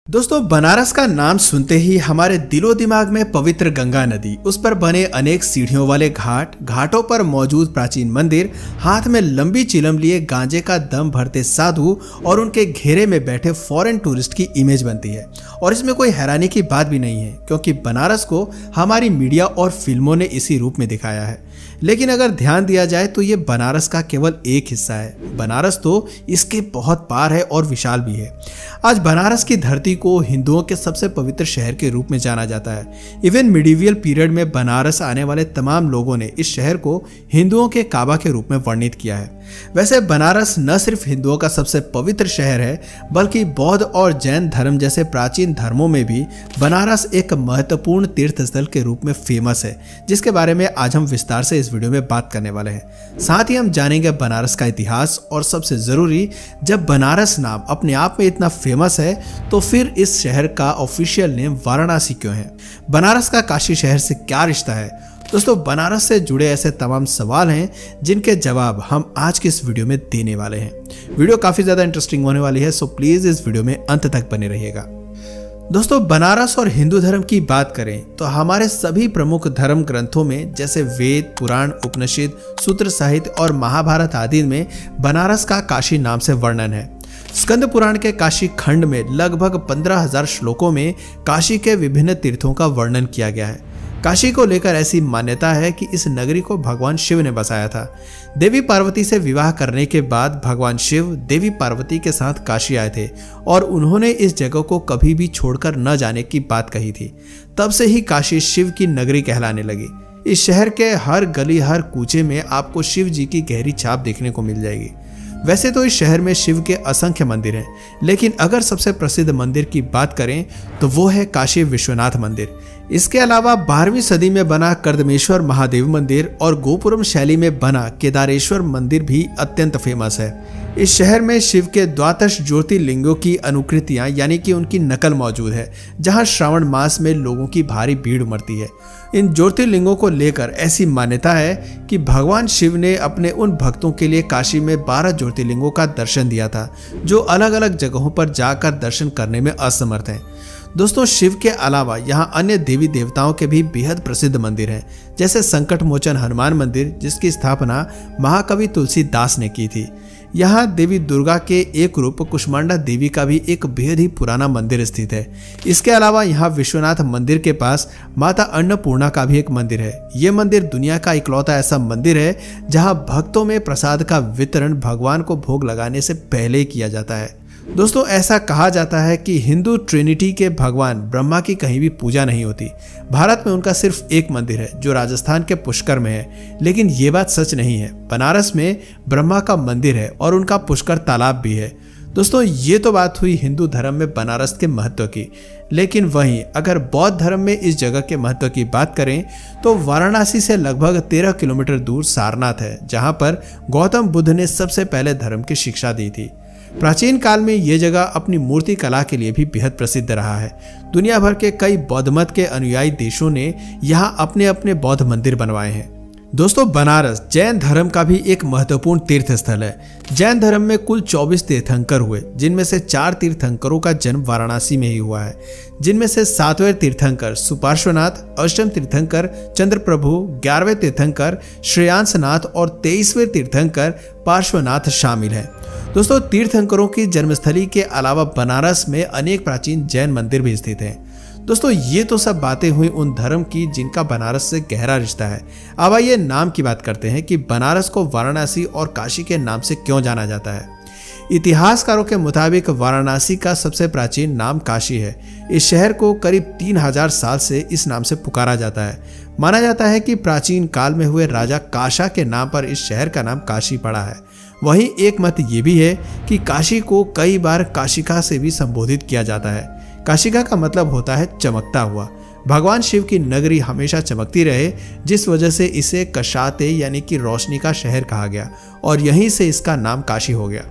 दोस्तों, बनारस का नाम सुनते ही हमारे दिलो दिमाग में पवित्र गंगा नदी, उस पर बने अनेक सीढ़ियों वाले घाट, घाटों पर मौजूद प्राचीन मंदिर, हाथ में लंबी चिलम लिए गांजे का दम भरते साधु और उनके घेरे में बैठे फॉरेन टूरिस्ट की इमेज बनती है। और इसमें कोई हैरानी की बात भी नहीं है, क्योंकि बनारस को हमारी मीडिया और फिल्मों ने इसी रूप में दिखाया है। लेकिन अगर ध्यान दिया जाए तो ये बनारस का केवल एक हिस्सा है। बनारस तो इसके बहुत पार है और विशाल भी है। आज बनारस की धरती को हिंदुओं के सबसे पवित्र शहर के रूप में जाना जाता है। इवन मिडिवियल पीरियड में बनारस आने वाले तमाम लोगों ने इस शहर को हिंदुओं के काबा के रूप में वर्णित किया है। वैसे बनारस न सिर्फ हिंदुओं का सबसे पवित्र शहर है, बल्कि बौद्ध और जैन धर्म जैसे प्राचीन धर्मों में भी बनारस एक महत्वपूर्ण तीर्थ स्थल के रूप में फेमस है, जिसके बारे में आज हम विस्तार से इस वीडियो में बात करने वाले हैं। साथ ही हम जानेंगे बनारस का इतिहास, और सबसे जरूरी, जब बनारस नाम अपने आप में इतना फेमस है तो फिर इस शहर का ऑफिशियल नेम वाराणसी क्यों है? बनारस का काशी शहर से क्या रिश्ता है? दोस्तों, बनारस से जुड़े ऐसे तमाम सवाल हैं जिनके जवाब हम आज के इस वीडियो में देने वाले हैं। वीडियो काफी ज्यादा इंटरेस्टिंग होने वाली है, सो प्लीज इस वीडियो में अंत तक बने रहिएगा। दोस्तों, बनारस और हिंदू धर्म की बात करें तो हमारे सभी प्रमुख धर्म ग्रंथों में, जैसे वेद, पुराण, उपनिषद, सूत्र साहित्य और महाभारत आदि में बनारस का काशी नाम से वर्णन है। स्कंद पुराण के काशी खंड में लगभग 15,000 श्लोकों में काशी के विभिन्न तीर्थों का वर्णन किया गया है। काशी को लेकर ऐसी मान्यता है कि इस नगरी को भगवान शिव ने बसाया था। देवी पार्वती से विवाह करने के बाद भगवान शिव देवी पार्वती के साथ काशी आए थे और उन्होंने इस जगह को कभी भी छोड़कर न जाने की बात कही थी। तब से ही काशी शिव की नगरी कहलाने लगी। इस शहर के हर गली, हर कूचे में आपको शिव जी की गहरी छाप देखने को मिल जाएगी। वैसे तो इस शहर में शिव के असंख्य मंदिर हैं, लेकिन अगर सबसे प्रसिद्ध मंदिर की बात करें तो वो है काशी विश्वनाथ मंदिर। इसके अलावा 12वीं सदी में बना कर्दमेश्वर महादेव मंदिर और गोपुरम शैली में बना केदारेश्वर मंदिर भी अत्यंत फेमस है। इस शहर में शिव के द्वादश ज्योतिर्लिंगों की अनुकृतियां यानी कि उनकी नकल मौजूद है, जहां श्रावण मास में लोगों की भारी भीड़ उमड़ती है। इन ज्योतिर्लिंगों को लेकर ऐसी मान्यता है कि भगवान शिव ने अपने उन भक्तों के लिए काशी में 12 ज्योतिर्लिंगों का दर्शन दिया था, जो अलग अलग जगहों पर जाकर दर्शन करने में असमर्थ हैं। दोस्तों, शिव के अलावा यहाँ अन्य देवी देवताओं के भी बेहद प्रसिद्ध मंदिर हैं, जैसे संकट मोचन हनुमान मंदिर, जिसकी स्थापना महाकवि तुलसीदास ने की थी। यहाँ देवी दुर्गा के एक रूप कुष्मांडा देवी का भी एक बेहद ही पुराना मंदिर स्थित है। इसके अलावा यहाँ विश्वनाथ मंदिर के पास माता अन्नपूर्णा का भी एक मंदिर है। ये मंदिर दुनिया का इकलौता ऐसा मंदिर है जहाँ भक्तों में प्रसाद का वितरण भगवान को भोग लगाने से पहले ही किया जाता है। दोस्तों, ऐसा कहा जाता है कि हिंदू ट्रिनिटी के भगवान ब्रह्मा की कहीं भी पूजा नहीं होती। भारत में उनका सिर्फ एक मंदिर है, जो राजस्थान के पुष्कर में है। लेकिन ये बात सच नहीं है। बनारस में ब्रह्मा का मंदिर है और उनका पुष्कर तालाब भी है। दोस्तों, ये तो बात हुई हिंदू धर्म में बनारस के महत्व की। लेकिन वहीं अगर बौद्ध धर्म में इस जगह के महत्व की बात करें तो वाराणसी से लगभग 13 किलोमीटर दूर सारनाथ है, जहां पर गौतम बुद्ध ने सबसे पहले धर्म की शिक्षा दी थी। प्राचीन काल में ये जगह अपनी मूर्ति कला के लिए भी बेहद प्रसिद्ध रहा है। दुनिया भर के कई बौद्ध मत के अनुयायी देशों ने यहाँ अपने अपने बौद्ध मंदिर बनवाए हैं। दोस्तों, बनारस जैन धर्म का भी एक महत्वपूर्ण तीर्थ स्थल है। जैन धर्म में कुल 24 तीर्थंकर हुए, जिनमें से 4 तीर्थंकरों का जन्म वाराणसी में ही हुआ है, जिनमें से 7वें तीर्थंकर सुपार्श्वनाथ, 8वें तीर्थंकर चंद्रप्रभु, 11वें तीर्थंकर श्रेयांसनाथ और 23वें तीर्थंकर पार्श्वनाथ शामिल हैं। दोस्तों, तीर्थंकरों की जन्मस्थली के अलावा बनारस में अनेक प्राचीन जैन मंदिर भी स्थित हैं। दोस्तों, ये तो सब बातें हुई उन धर्म की जिनका बनारस से गहरा रिश्ता है। अब आइए नाम की बात करते हैं कि बनारस को वाराणसी और काशी के नाम से क्यों जाना जाता है। इतिहासकारों के मुताबिक वाराणसी का सबसे प्राचीन नाम काशी है। इस शहर को करीब 3000 साल से इस नाम से पुकारा जाता है। माना जाता है कि प्राचीन काल में हुए राजा काशा के नाम पर इस शहर का नाम काशी पड़ा है। वहीं एक मत ये भी है कि काशी को कई बार काशिका से भी संबोधित किया जाता है। काशिका का मतलब होता है चमकता हुआ। भगवान शिव की नगरी हमेशा चमकती रहे, जिस वजह से इसे कशाते यानी कि रोशनी का शहर कहा गया और यहीं से इसका नाम काशी हो गया।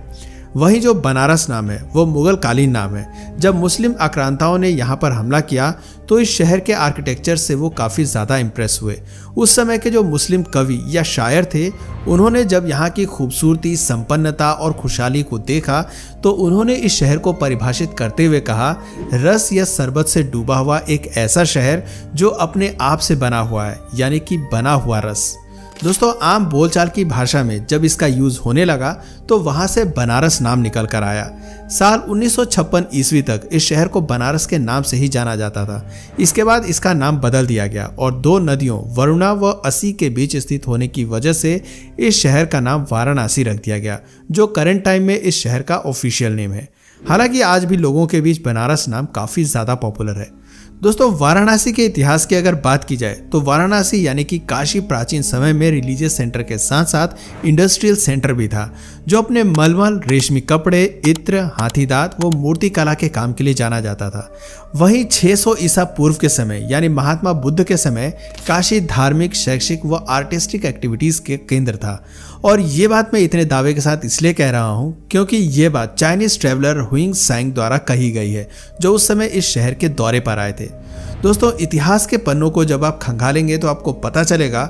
वहीं जो बनारस नाम है वो मुगल कालीन नाम है। जब मुस्लिम आक्रांताओं ने यहाँ पर हमला किया तो इस शहर के आर्किटेक्चर से वो काफ़ी ज़्यादा इम्प्रेस हुए। उस समय के जो मुस्लिम कवि या शायर थे, उन्होंने जब यहाँ की खूबसूरती, संपन्नता और खुशहाली को देखा तो उन्होंने इस शहर को परिभाषित करते हुए कहा, रस या शरबत से डूबा हुआ एक ऐसा शहर जो अपने आप से बना हुआ है, यानी कि बना हुआ रस। दोस्तों, आम बोलचाल की भाषा में जब इसका यूज होने लगा तो वहां से बनारस नाम निकल कर आया। साल 1956 ईस्वी तक इस शहर को बनारस के नाम से ही जाना जाता था। इसके बाद इसका नाम बदल दिया गया और दो नदियों वरुणा व असी के बीच स्थित होने की वजह से इस शहर का नाम वाराणसी रख दिया गया, जो करंट टाइम में इस शहर का ऑफिशियल नेम है। हालांकि आज भी लोगों के बीच बनारस नाम काफ़ी ज़्यादा पॉपुलर है। दोस्तों, वाराणसी के इतिहास की अगर बात की जाए तो वाराणसी यानी कि काशी प्राचीन समय में रिलीजियस सेंटर के साथ साथ इंडस्ट्रियल सेंटर भी था, जो अपने मलमल, रेशमी कपड़े, इत्र, हाथी दांत व मूर्ति कला के काम के लिए जाना जाता था। वहीं 600 ईसा पूर्व के समय यानी महात्मा बुद्ध के समय काशी धार्मिक, शैक्षिक व आर्टिस्टिक एक्टिविटीज के केंद्र था। और ये बात मैं इतने दावे के साथ इसलिए कह रहा हूँ क्योंकि ये बात चाइनीज ट्रेवलर हुइंग सांग द्वारा कही गई है, जो उस समय इस शहर के दौरे पर आए थे। दोस्तों, इतिहास के पन्नों को जब आप खंगालेंगे तो आपको पता चलेगा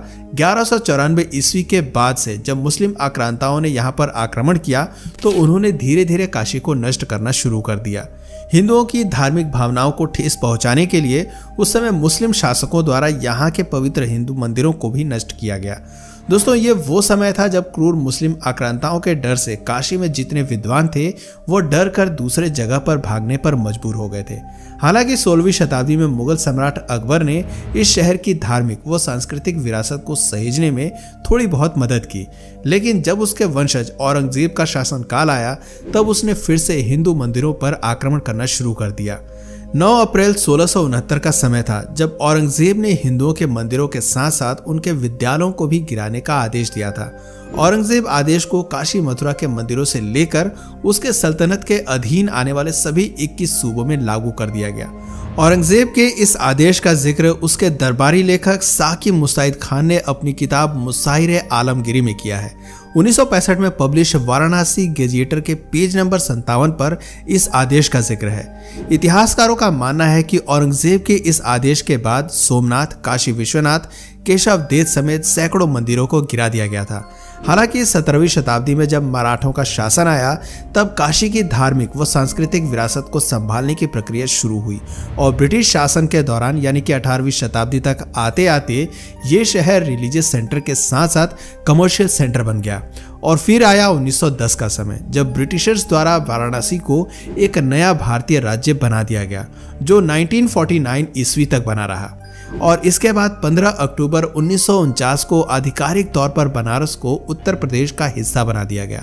1194 ईस्वी के बाद से जब मुस्लिम आक्रांताओं ने यहाँ पर आक्रमण किया तो उन्होंने धीरे धीरे काशी को नष्ट करना शुरू कर दिया। हिंदुओं की धार्मिक भावनाओं को ठेस पहुंचाने के लिए उस समय मुस्लिम शासकों द्वारा यहाँ के पवित्र हिंदू मंदिरों को भी नष्ट किया गया। दोस्तों, ये वो समय था जब क्रूर मुस्लिम आक्रांताओं के डर से काशी में जितने विद्वान थे वो डर कर दूसरे जगह पर भागने पर मजबूर हो गए थे। हालांकि 16वीं शताब्दी में मुगल सम्राट अकबर ने इस शहर की धार्मिक व सांस्कृतिक विरासत को सहेजने में थोड़ी बहुत मदद की, लेकिन जब उसके वंशज औरंगजेब का शासनकाल आया तब उसने फिर से हिंदू मंदिरों पर आक्रमण करना शुरू कर दिया। 9 अप्रैल 1669 का समय था जब औरंगजेब ने हिंदुओं के मंदिरों के साथ साथ उनके विद्यालयों को भी गिराने का आदेश दिया था। औरंगजेब आदेश को काशी मथुरा के मंदिरों से लेकर उसके सल्तनत के अधीन आने वाले सभी 21 सूबों में लागू कर दिया गया। औरंगजेब के इस आदेश का जिक्र उसके दरबारी लेखक साकी मुस्तैद खान ने अपनी किताब मुसाहिर आलमगीरी में किया है। 1965 में पब्लिश वाराणसी गेजेटर के पेज नंबर 57 पर इस आदेश का जिक्र है। इतिहासकारों का मानना है कि औरंगजेब के इस आदेश के बाद सोमनाथ, काशी विश्वनाथ, केशव देव समेत सैकड़ों मंदिरों को गिरा दिया गया था। हालांकि 17वीं शताब्दी में जब मराठों का शासन आया तब काशी की धार्मिक व सांस्कृतिक विरासत को संभालने की प्रक्रिया शुरू हुई और ब्रिटिश शासन के दौरान यानी कि 18वीं शताब्दी तक आते आते ये शहर रिलीजियस सेंटर के साथ साथ कमर्शियल सेंटर बन गया। और फिर आया 1910 का समय जब ब्रिटिशर्स द्वारा वाराणसी को एक नया भारतीय राज्य बना दिया गया, जो 1949 ईस्वी तक बना रहा। और इसके बाद 15 अक्टूबर 1949 को आधिकारिक तौर पर बनारस को उत्तर प्रदेश का हिस्सा बना दिया गया।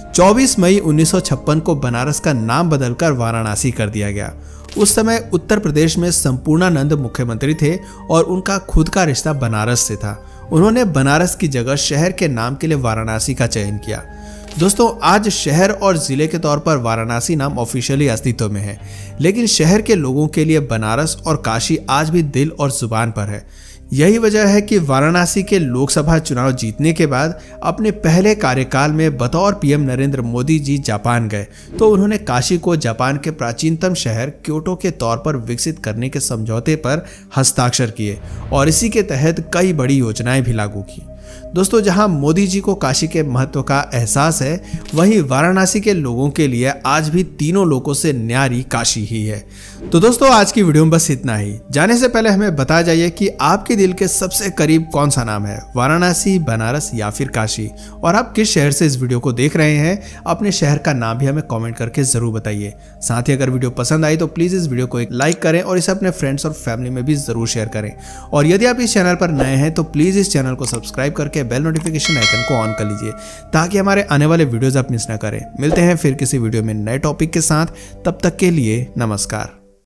24 मई 1956 को बनारस का नाम बदलकर वाराणसी कर दिया गया। उस समय उत्तर प्रदेश में संपूर्णानंद मुख्यमंत्री थे और उनका खुद का रिश्ता बनारस से था। उन्होंने बनारस की जगह शहर के नाम के लिए वाराणसी का चयन किया। दोस्तों, आज शहर और जिले के तौर पर वाराणसी नाम ऑफिशियली अस्तित्व में है, लेकिन शहर के लोगों के लिए बनारस और काशी आज भी दिल और जुबान पर है। यही वजह है कि वाराणसी के लोकसभा चुनाव जीतने के बाद अपने पहले कार्यकाल में बतौर पीएम नरेंद्र मोदी जी जापान गए तो उन्होंने काशी को जापान के प्राचीनतम शहर क्योटो के तौर पर विकसित करने के समझौते पर हस्ताक्षर किए और इसी के तहत कई बड़ी योजनाएं भी लागू की। दोस्तों, जहां मोदी जी को काशी के महत्व का एहसास है, वहीं वाराणसी के लोगों के लिए आज भी तीनों लोकों से न्यारी काशी ही है। तो दोस्तों, आज की वीडियो में बस इतना ही। जाने से पहले हमें बता जाइए कि आपके दिल के सबसे करीब कौन सा नाम है, वाराणसी, बनारस या फिर काशी, और आप किस शहर से इस वीडियो को देख रहे हैं। अपने शहर का नाम भी हमें कॉमेंट करके जरूर बताइए। साथ ही अगर वीडियो पसंद आई तो प्लीज इस वीडियो को एक लाइक करें और इसे अपने फ्रेंड्स और फैमिली में भी जरूर शेयर करें। और यदि आप इस चैनल पर नए हैं तो प्लीज इस चैनल को सब्सक्राइब करके बेल नोटिफिकेशन आइकन को ऑन कर लीजिए ताकि हमारे आने वाले वीडियोस आप मिस ना करें। मिलते हैं फिर किसी वीडियो में नए टॉपिक के साथ, तब तक के लिए नमस्कार।